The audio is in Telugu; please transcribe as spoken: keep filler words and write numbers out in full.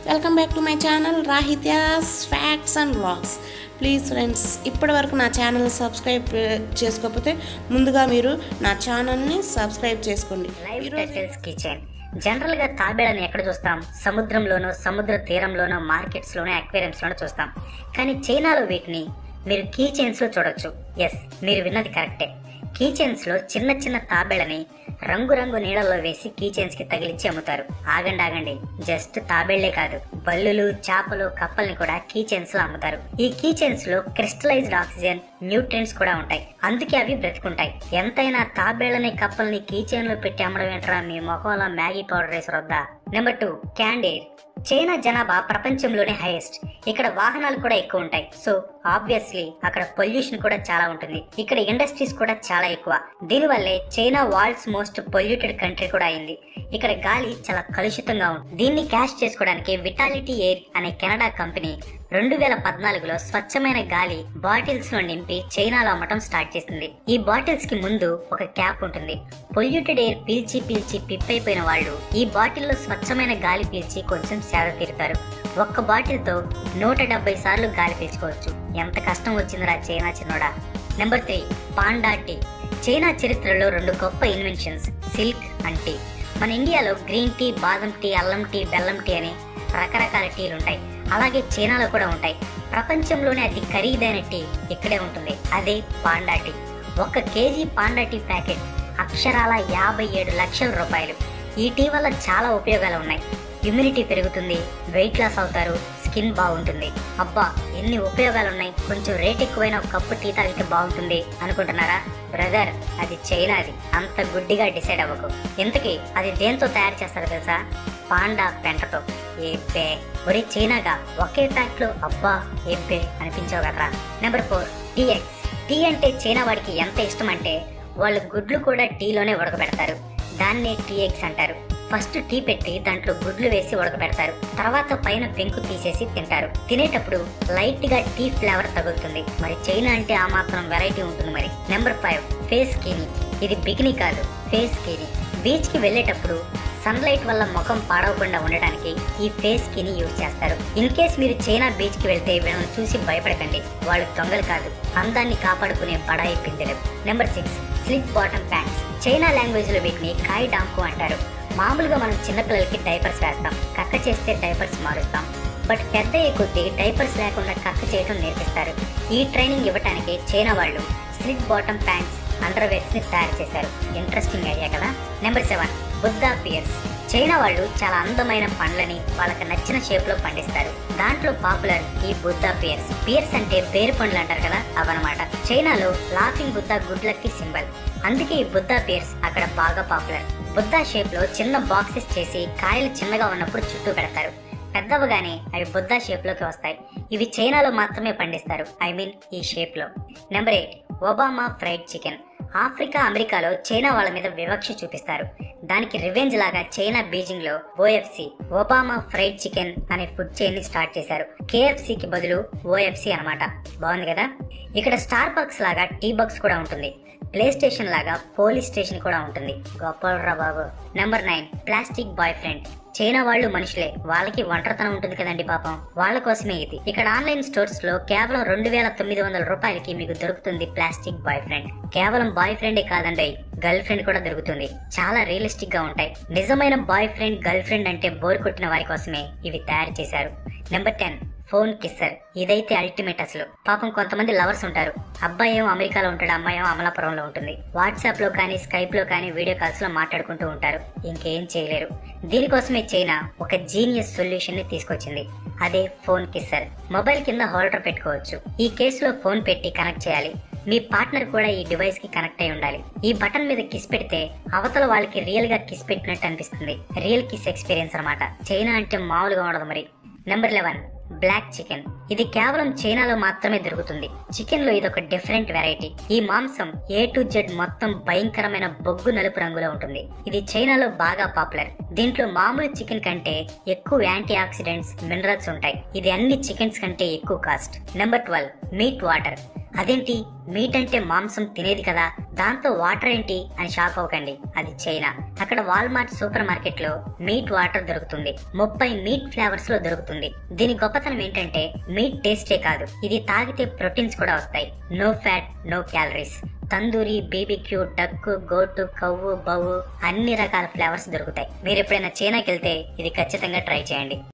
Welcome back to my channel Rahitya's facts and vlogs. Please friends, ఇప్పటి వరకు నా ఛానల్ సబ్స్క్రైబ్ చేసుకోకపోతే ముందుగా మీరు నా ఛానల్ని సబ్స్క్రైబ్ చేసుకోండి. కిచెన్ జనరల్ గా తాబేళ్ళని ఎక్కడ చూస్తాం? సముద్రంలోనో, సముద్ర తీరంలోనో, మార్కెట్స్ లోనో, అక్వేరియంస్ లోనో చూస్తాం. కానీ చైనాలో వీటిని మీరు కీ చైన్స్ లో చూడొచ్చు. ఎస్, మీరు విన్నది కరెక్టే. కీ చైన్స్ లో చిన్న చిన్న తాబేళ్ళని రంగురంగు నీళ్ళల్లో వేసి కీ చైన్స్ కి తగిలించి అమ్ముతారు. ఆగండి ఆగండి, జస్ట్ తాబేళ్లే కాదు, బల్లులు, చేపలు, కప్పల్ని కూడా కీ చైన్స్ లో అమ్ముతారు. ఈ కీ చైన్స్ లో క్రిస్టలైజ్డ్ ఆక్సిజన్, న్యూట్రియన్స్ కూడా ఉంటాయి. అందుకే అవి బ్రతుకుంటాయి. ఎంతైనా తాబేళ్లని, కప్పల్ని కీ చైన్ లో పెట్టి అమ్మడం ఏంట్రా మీ మొఖంలో మ్యాగీ పౌడర్ వేసి రొద్దా. నెంబర్ టూ, క్యాండీర్. చైనా జనాభా ప్రపంచంలోనే హైయెస్ట్. ఇక్కడ వాహనాలు కూడా ఎక్కువ ఉంటాయి. సో ఆబ్వియస్లీ అక్కడ పొల్యూషన్ కూడా చాలా ఉంటుంది. ఇక్కడ ఇండస్ట్రీస్ కూడా చాలా ఎక్కువ. దీనివల్లే China world's most polluted country కూడా అయింది. ఇక్కడ గాలి చాలా కలుషితంగా ఉంది. దీన్ని క్యాష్ చేసుకోవడానికి విటాలిటీ ఎయిర్ అనే కెనడా కంపెనీ రెండు వేల పద్నాలుగులో స్వచ్ఛమైన గాలి బాటిల్స్ లో నింపి చైనాలో అమ్మటం స్టార్ట్ చేసింది. ఈ బాటిల్స్ కి ముందు ఒక క్యాప్ ఉంటుంది. పొల్యూటెడ్ ఎయిర్ పీల్చి పీల్చి పిప్పైపోయిన వాళ్ళు ఈ బాటిల్లో స్వచ్ఛమైన గాలి పీల్చి కొంచెం సేద తీరుతారు. ఒక్క బాటిల్ తో నూట డెబ్బై సార్లు గాలి పీల్చుకోవచ్చు. ఎంత కష్టం వచ్చిందిరా చైనా చిన్నోడా. Number three, panda tea. China చరిత్రలో రెండు గొప్ప ఇన్వెన్షన్స్, సిల్క్ అండ్ టీ. మన ఇండియాలో గ్రీన్ టీ, బాదం టీ, అల్లం టీ, బెల్లం టీ అని రకరకాల టీలు ఉంటాయి. అలాగే చైనాలో కూడా ఉంటాయి. ప్రపంచంలోనే అతి ఖరీదైన టీ ఇక్కడే ఉంటుంది. అదే పాండా టీ. ఒక కేజీ పాండా టీ ప్యాకెట్ అక్షరాల యాభై ఏడు లక్షల రూపాయలు. ఈ టీ వల్ల చాలా ఉపయోగాలు ఉన్నాయి. ఇమ్యూనిటీ పెరుగుతుంది, వెయిట్ లాస్ అవుతారు, స్కిన్ బాగుంటుంది. అబ్బా, ఎన్ని ఉపయోగాలు ఉన్నాయి. కొంచెం రేట్ ఎక్కువైన ఒక కప్పు టీ తాగితే బాగుంటుంది అనుకుంటున్నారా? బ్రదర్, అది చైనాది. అంత గుడ్డిగా డిసైడ్ అవ్వకు. ఇంతకీ అది దేంతో తయారు చేస్తారు తెలుసా? పాండా పెంటతో. ఏబ్బే, ఒరే చైనాగా ఒకే ఫ్యాక్ట్ లో అబ్బా ఏబ్బే అనిపించావు కదరా. Number four, tea eggs. Tea అంటే చైనా వాడికి ఎంత ఇష్టం అంటే వాళ్ళు గుడ్లు కూడా టీలోనే ఉడకబెడతారు. దాన్నే టీ ఎగ్స్ అంటారు. ఫస్ట్ టీ పెట్టి దాంట్లో గుడ్లు వేసి ఉడకబెడతారు. తర్వాత పైన పెంకు తీసేసి తింటారు. తినేటప్పుడు లైట్ గా టీ ఫ్లేవర్ తగులుతుంది. మరి చైనా అంటే ఆ మాత్రం వెరైటీ ఉంటుంది మరి. Number five, facekini. ఇది బికినీ కాదు, ఫేస్ స్కినీ. బీచ్ కి వెళ్లేటప్పుడు సన్ లైట్ వల్ల ముఖం పాడవకుండా ఉండడానికి ఈ ఫేస్ స్కినీ యూజ్ చేస్తారు. ఇన్ కేస్ మీరు చైనా బీచ్ కి వెళ్తే వీళ్ళని చూసి భయపడకండి. వాళ్ళు దొంగలు కాదు, అందాన్ని కాపాడుకునే బడాయి పిందెలు. Number six, slit bottom pants. China language లో వీటిని కాయ్ డాంకు అంటారు. మామూలుగా మనం చిన్నపిల్లలకి డైపర్స్ వేస్తాం, కక్క చేస్తే డైపర్స్ మారుస్తాం. బట్ పెద్ద కొద్ది డైపర్స్ లేకుండా కక్క చేయడం నేర్పిస్తారు. ఈ ట్రైనింగ్ ఇవ్వడానికి చైనా వాళ్ళు slit bottom pants, underwears ని తయారు చేశారు. ఇంట్రెస్టింగ్ ఐడియా కదా. Number seven, Buddha pears. China వాళ్ళు చాలా అందమైన పండ్లని వాళ్ళకి నచ్చిన షేప్ లో పండిస్తారు. దాంట్లో పాపులర్ ఈ బుద్ధా పియర్స్. పియర్స్ అంటే పేరు పండ్లు అంటారు కదా, అవన్నమాట. చైనాలో లాఫింగ్ బుద్ధా గుడ్ లక్ కి సింబల్. అందుకే ఈ బుద్ధా పియర్స్ అక్కడ బాగా పాపులర్. బుద్ధా షేప్ లో చిన్న బాక్సెస్ చేసి కాయలు చిన్నగా ఉన్నప్పుడు చుట్టూ పెడతారు. పెద్దవగానే అవి బుద్ధా షేప్ లోకి వస్తాయి. ఇవి చైనాలో మాత్రమే పండిస్తారు, ఐ మీన్ ఈ షేప్ లో. Number eight, Obama fried chicken. Africa, అమెరికాలో చైనా వాళ్ళ మీద వివక్ష చూపిస్తారు. దానికి రివెంజ్ లాగా చైనా బీజింగ్ లో ఓఎఫ్సి, ఒబామా ఫ్రైడ్ చికెన్ అనే ఫుడ్ చైన్ ని స్టార్ట్ చేశారు. కేఎఫ్సి కి బదులు ఓఎఫ్సి అన్నమాట. బాగుంది కదా. ఇక్కడ స్టార్ బక్స్ లాగా టీ బక్స్ కూడా ఉంటుంది. ప్లే స్టేషన్ లాగా పోలీస్ స్టేషన్ కూడా ఉంటుంది. గొప్పరా బాబు. Number nine, plastic boyfriend. China వాళ్ళు మనుషులే, వాళ్ళకి ఒంటరితనం ఉంటుంది కదండి పాపం, వాళ్ళ కోసమే ఇది. ఇక్కడ ఆన్లైన్ స్టోర్స్ లో కేవలం రెండు వేల తొమ్మిది వందల రూపాయలకి మీకు దొరుకుతుంది ప్లాస్టిక్ బాయ్ ఫ్రెండ్. కేవలం బాయ్ ఫ్రెండే కాదండి, గర్ల్ ఫ్రెండ్ కూడా దొరుకుతుంది. చాలా రియలిస్టిక్ గా ఉంటాయి. నిజమైన బాయ్ ఫ్రెండ్, గర్ల్ ఫ్రెండ్ అంటే బోర్ కొట్టిన వారి కోసమే ఇవి తయారు చేశారు. Number ten, phone kisser. ఇదైతే అల్టిమేట్ అసలు. పాపం కొంతమంది లవర్స్ ఉంటారు. అబ్బాయి ఏమో అమెరికాలో ఉంటాడు, అమ్మాయి ఏమో అమలాపురంలో ఉంటుంది. వాట్సాప్ లో కానీ, స్కైప్ లో కానీ వీడియో కాల్స్ లో మాట్లాడుకుంటూ ఉంటారు. ఇంకేం చేయలేరు. దీనికోసమే చైనా ఒక జీనియస్ సొల్యూషన్ ని తీసుకొచ్చింది. అదే ఫోన్ కిస్సర్. మొబైల్ కింద హోల్డర్ పెట్టుకోవచ్చు. ఈ కేసులో ఫోన్ పెట్టి కనెక్ట్ చేయాలి. మీ పార్ట్నర్ కూడా ఈ డివైస్ కి కనెక్ట్ అయి ఉండాలి. ఈ బటన్ మీద కిస్ పెడితే అవతల వాళ్ళకి రియల్ గా కిస్ పెట్టినట్టు అనిపిస్తుంది. రియల్ కిస్ ఎక్స్పీరియన్స్ అనమాట. చైనా అంటే మామూలుగా ఉండదు మరి. Number eleven, black chicken. ఇది కేవలం చైనాలో మాత్రమే దొరుకుతుంది. చికెన్ లో ఇదొక డిఫరెంట్ వెరైటీ. ఈ మాంసం ఏ టు జెడ్ మొత్తం భయంకరమైన బొగ్గు నలుపు రంగులో ఉంటుంది. ఇది చైనాలో బాగా పాపులర్. దీంట్లో మామూలు చికెన్ కంటే ఎక్కువ యాంటీ ఆక్సిడెంట్స్, మినరల్స్ ఉంటాయి. ఇది అన్ని చికెన్స్ కంటే ఎక్కువ cost. Number twelve, meat water. అదేంటి మీట్ అంటే మాంసం తినేది కదా, దాంతో వాటర్ ఏంటి అని షాక్ అవ్వకండి. అది చైనా. అక్కడ వాల్మార్ట్ సూపర్ మార్కెట్ లో మీట్ వాటర్ దొరుకుతుంది. ముప్పై మీట్ ఫ్లేవర్స్ లో దొరుకుతుంది. దీని గొప్పతనం ఏంటంటే మీట్ టేస్టే కాదు, ఇది తాగితే ప్రోటీన్స్ కూడా వస్తాయి. No fat, no calories. Tandoori, BBQ, duck, goat, cow, బవ్వు అన్ని రకాల ఫ్లేవర్స్ దొరుకుతాయి. మీరు ఎప్పుడైనా చైనాకి వెళ్తే ఇది ఖచ్చితంగా ట్రై చేయండి.